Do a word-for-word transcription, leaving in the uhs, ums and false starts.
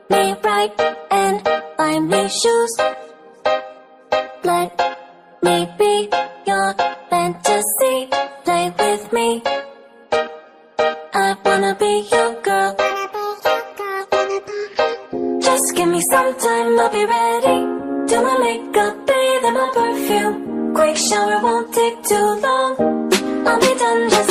me right and buy me shoes. Let me be your fantasy, play with me. I wanna be your girl. Just give me some time, I'll be ready. Do my makeup, bathe in my perfume. Quick shower won't take too long. I'll be done just